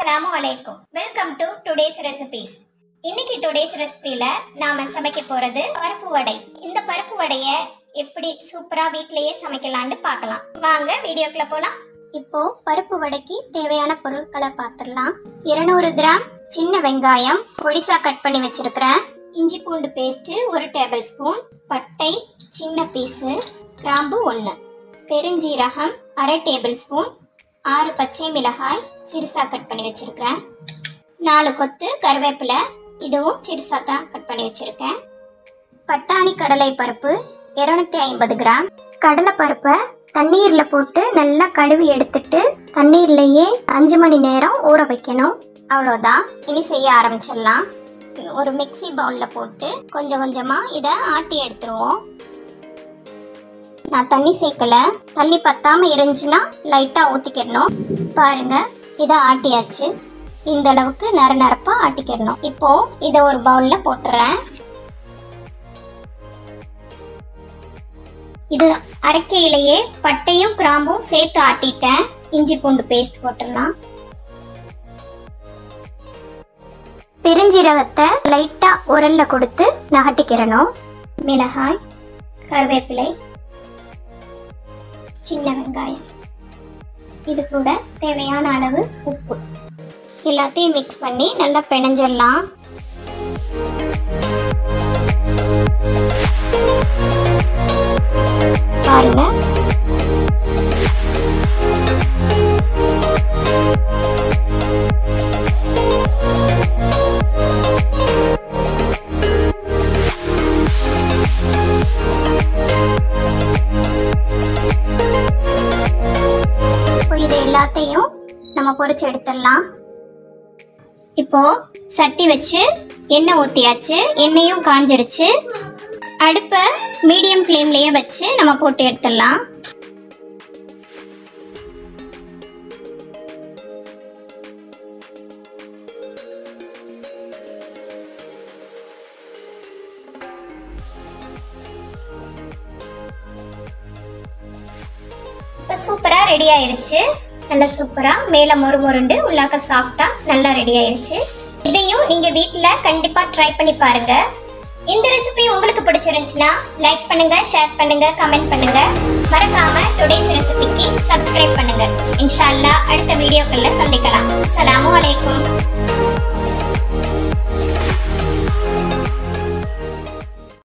Assalamualaikum. Welcome to today's recipes. இன்னைக்கு today's recipeல நாம சமைக்க போறது பருப்பு வடை. இந்த பருப்பு வடைய எப்படி சூப்பரா வீட்லயே சமைக்கலாம்னு பார்க்கலாம். வாங்க வீடியோக்குள்ள போலாம். இப்போ பருப்பு வடைக்கு தேவையான பொருட்களை பார்த்துடலாம். 200 கிராம் சின்ன வெங்காயம் பொடிசா கட் பண்ணி வச்சிருக்கிறேன். இஞ்சி பூண்டு பேஸ்ட் 1 டேபிள் ஸ்பூன், பட்டை சின்ன பீஸ், கிராம்பு 1, பெருஞ்சீரகம் 1/2 டேபிள் ஸ்பூன், 6 பச்சை மிளகாய் சிறுசா கட் பண்ணி வச்சிருக்கேன், 4 கொத்து கருவேப்பிலை இதுவும் சிறுசா தான் கட் பண்ணி வச்சிருக்கேன், பட்டாணி கடலை பருப்பு 250 கிராம், கடலை பருப்பை தண்ணீர்ல போட்டு நல்லா கழுவி எடுத்துட்டு தண்ணீர்லயே 5 மணி நேரம் ஊற வைக்கணும். அவ்வளோதான். இனி செய்ய ஆரம்பிச்சிடலாம். ஒரு மிக்ஸி பவுல்ல போட்டு கொஞ்சம் கொஞ்சமா இதை ஆட்டி எடுத்துருவோம். நான் தண்ணி சேர்க்கல, தண்ணி பத்தாம இருந்துச்சுன்னா லைட்டா ஊத்திக்கிடணும். பாருங்க, இதை ஆட்டியாச்சு. இந்த அளவுக்கு நரப்பா ஆட்டிக்கிடணும். இப்போ இதை ஒரு பவுல்ல போட்டுறேன். இது அரைக்கையிலேயே பட்டையும் கிராம்பும் சேர்த்து ஆட்டிட்டேன். இஞ்சி பூண்டு பேஸ்ட் போட்டுடலாம். பெருஞ்சீரகத்தை லைட்டா உரல்ல கொடுத்து நகட்டிக்கிறணும். மிளகாய், கருவேப்பிலை, சின்ன வெங்காயம், இது கூட தேவையான அளவு உப்பு எல்லாத்தையும் மிக்ஸ் பண்ணி நல்லா பிணைஞ்சிடலாம். பாருங்க, எல்லாத்தையும் நம்ம பொரிச்சு எடுத்துடலாம். இப்போ சட்டி வச்சு எண்ணெய் ஊற்றியாச்சு. எண்ணெயும் காஞ்சிருச்சு. அடுப்பை மீடியம் ஃப்ளேம்லேயே வச்சு நம்ம போட்டு எடுத்துடலாம். இப்போ சூப்பராக ரெடி ஆயிருச்சு. நல்லா சூப்பரா மேல மொறுமொருண்டு உள்ளாக்க சாஃப்டா நல்லா ரெடி ஆயிருச்சு. இதையும் நீங்க வீட்ல கண்டிப்பா ட்ரை பண்ணி பாருங்க. இந்த ரெசிபி உங்களுக்கு பிடிச்சிருந்துச்சுன்னா லைக் பண்ணுங்க, ஷேர் பண்ணுங்க, கமெண்ட் பண்ணுங்க. மறக்காம டுடேஸ் ரெசிபிக்கு சப்ஸ்கிரைப் பண்ணுங்க. இன்ஷா அல்லாஹ் அடுத்த வீடியோக்கள்ல சந்திக்கலாம். அஸ்ஸலாமு அலைக்கும்.